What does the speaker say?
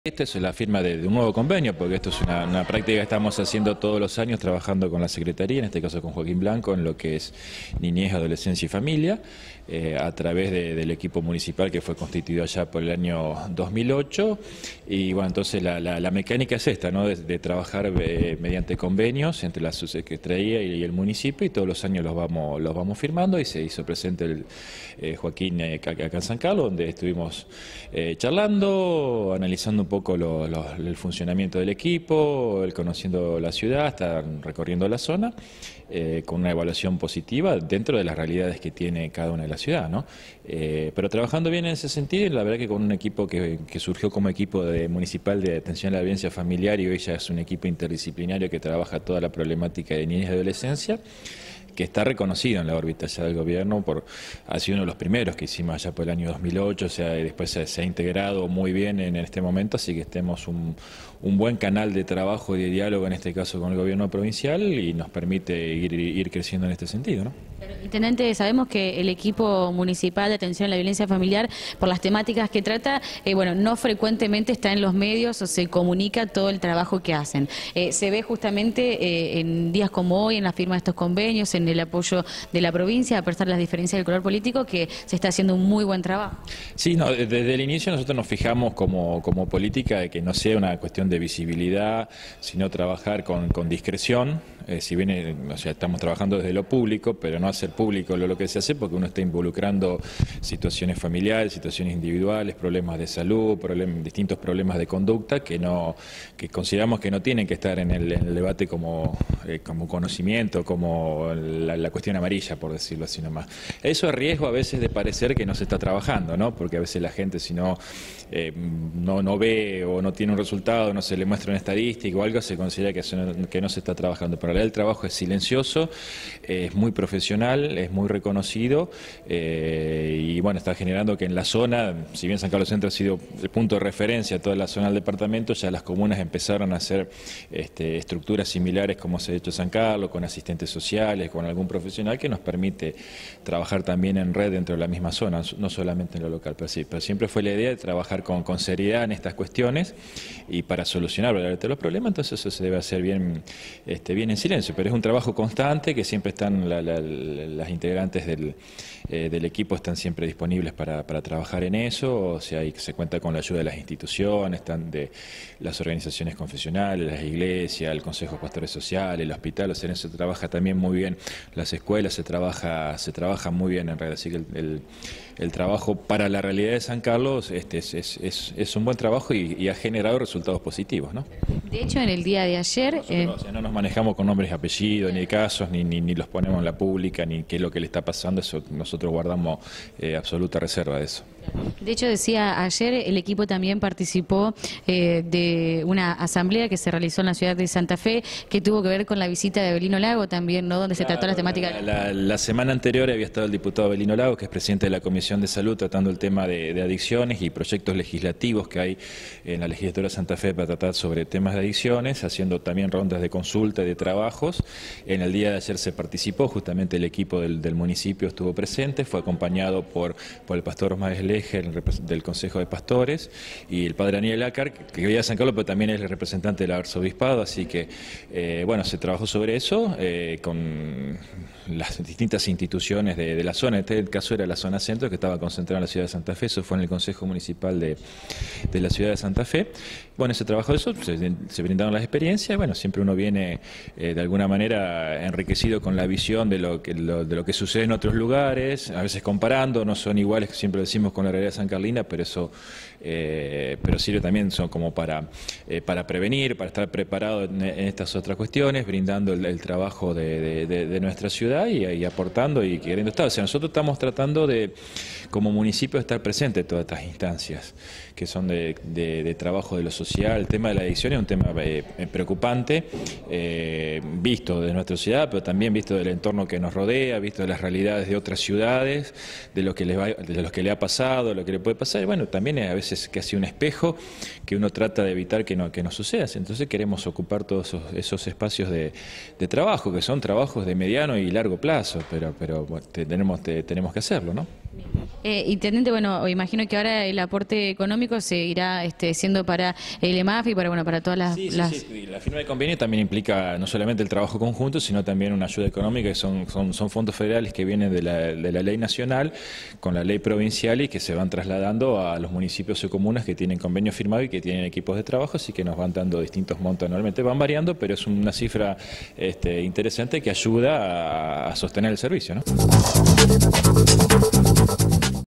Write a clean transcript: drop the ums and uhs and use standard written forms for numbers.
Esta es la firma de un nuevo convenio, porque esto es una práctica que estamos haciendo todos los años, trabajando con la Secretaría, en este caso con Joaquín Blanco, en lo que es niñez, adolescencia y familia, a través del equipo municipal que fue constituido allá por el año 2008. Y bueno, entonces la mecánica es esta, ¿no? De trabajar mediante convenios entre la Subsecretaría y el municipio, y todos los años los vamos firmando, y se hizo presente Joaquín acá en San Carlos, donde estuvimos charlando, analizando un poco el funcionamiento del equipo, conociendo la ciudad, estar recorriendo la zona, con una evaluación positiva dentro de las realidades que tiene cada una de la ciudad, ¿no? Pero trabajando bien en ese sentido, y la verdad que con un equipo que surgió como equipo municipal de atención a la violencia familiar, y hoy ya es un equipo interdisciplinario que trabaja toda la problemática de niñez y adolescencia, que está reconocido en la órbita ya del gobierno, ha sido uno de los primeros que hicimos allá por el año 2008, o sea, y después se ha integrado muy bien en este momento, así que tenemos un buen canal de trabajo y de diálogo, en este caso con el gobierno provincial, y nos permite ir creciendo en este sentido, ¿no? Intendente, sabemos que el equipo municipal de atención a la violencia familiar, por las temáticas que trata, no frecuentemente está en los medios o se comunica todo el trabajo que hacen. Se ve justamente en días como hoy, en la firma de estos convenios, en el apoyo de la provincia, a pesar de las diferencias del color político, que se está haciendo un muy buen trabajo. Sí, no, desde el inicio nosotros nos fijamos como política de que no sea una cuestión de visibilidad, sino trabajar con discreción. Si bien o sea, estamos trabajando desde lo público, pero no hacer público lo que se hace, porque uno está involucrando situaciones familiares, situaciones individuales, problemas de salud, distintos problemas de conducta que consideramos que no tienen que estar en el debate como conocimiento, como la cuestión amarilla, por decirlo así nomás. Eso a riesgo a veces de parecer que no se está trabajando, ¿no? Porque a veces la gente, si no ve o no tiene un resultado, no se le muestra una estadística o algo, se considera que no se está trabajando. Pero el trabajo es silencioso, es muy profesional, es muy reconocido, y bueno, está generando que en la zona, si bien San Carlos Centro ha sido el punto de referencia de toda la zona del departamento, ya las comunas empezaron a hacer estructuras similares como se ha hecho en San Carlos, con asistentes sociales, con algún profesional que nos permite trabajar también en red dentro de la misma zona, no solamente en lo local, pero sí, pero siempre fue la idea de trabajar con seriedad en estas cuestiones y para solucionar verdaderamente los problemas. Entonces eso se debe hacer bien en silencio, pero es un trabajo constante que siempre están las integrantes del equipo están siempre disponibles para trabajar en eso, o sea, se cuenta con la ayuda de las instituciones, están de las organizaciones confesionales, las iglesias, el Consejo de Pastores Sociales, el hospital, o sea, en eso se trabaja también muy bien, las escuelas se trabaja muy bien en realidad, así que el trabajo para la realidad de San Carlos es un buen trabajo y ha generado resultados positivos, ¿no? De hecho, en el día de ayer... Nosotros, o sea, no nos manejamos con nombres y apellidos, ni casos, ni los ponemos en la pública, ni qué es lo que le está pasando, eso nosotros guardamos absoluta reserva de eso. De hecho, decía ayer, el equipo también participó de una asamblea que se realizó en la ciudad de Santa Fe, que tuvo que ver con la visita de Abelino Lago también, ¿no? Donde se trató las temáticas. La semana anterior había estado el diputado Abelino Lago, que es presidente de la Comisión de Salud, tratando el tema de adicciones y proyectos legislativos que hay en la legislatura de Santa Fe para tratar sobre temas de adicciones, haciendo también rondas de consulta y de trabajos. En el día de ayer se participó, justamente el equipo del municipio estuvo presente, fue acompañado por el pastor Osmar Leger, del Consejo de Pastores, y el padre Daniel Acar, que vive en San Carlos, pero también es el representante del arzobispado, así que, se trabajó sobre eso con las distintas instituciones de la zona. En este caso era la zona centro, que estaba concentrada en la ciudad de Santa Fe, eso fue en el Consejo Municipal de la ciudad de Santa Fe. Bueno, se trabajó eso, se brindaron las experiencias, siempre uno viene de alguna manera enriquecido con la visión de lo que sucede en otros lugares, a veces comparando, no son iguales, siempre decimos, con la realidad sancarlina, pero eso sirve también como para prevenir, para estar preparado en estas otras cuestiones, brindando el trabajo de nuestra ciudad y aportando y queriendo estar. O sea, nosotros estamos tratando como municipio, de estar presente en todas estas instancias que son de trabajo de lo social. El tema de la adicción es un tema tema preocupante, visto de nuestra ciudad, pero también visto del entorno que nos rodea, visto de las realidades de otras ciudades, de lo que le ha pasado, de lo que le puede pasar. Y bueno, también a veces casi un espejo que uno trata de evitar que no suceda. Entonces queremos ocupar todos esos espacios de trabajo, que son trabajos de mediano y largo plazo, pero bueno, tenemos que hacerlo, ¿no? Intendente, bueno, imagino que ahora el aporte económico se irá siendo para el EMAF y para todas las... Sí. La firma de convenio también implica no solamente el trabajo conjunto, sino también una ayuda económica, que son fondos federales que vienen de la ley nacional con la ley provincial y que se van trasladando a los municipios o comunas que tienen convenio firmado y que tienen equipos de trabajo, así que nos van dando distintos montos anualmente, van variando, pero es una cifra interesante que ayuda a sostener el servicio, ¿no?